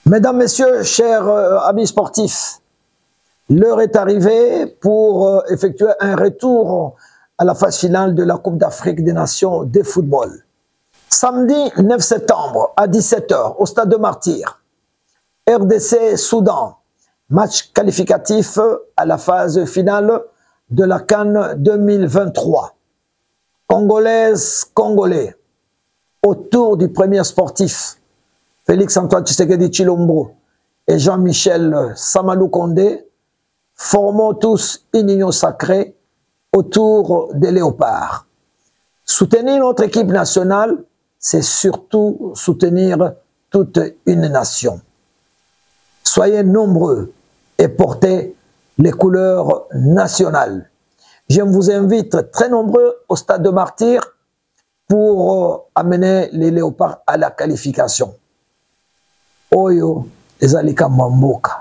Mesdames, Messieurs, chers amis sportifs, l'heure est arrivée pour effectuer un retour à la phase finale de la Coupe d'Afrique des Nations de football. Samedi 9 septembre à 17 h au Stade de Martyrs, RDC-Soudan, match qualificatif à la phase finale de la CAN 2023. Congolais, autour du premier sportif, Félix-Antoine Tshisekedi Tshilombo et Jean-Michel Samalou Condé, formons tous une union sacrée autour des léopards. Soutenir notre équipe nationale, c'est surtout soutenir toute une nation. Soyez nombreux et portez les couleurs nationales. Je vous invite très nombreux au Stade de Martyrs pour amener les léopards à la qualification. Oyo ezalika mamboka.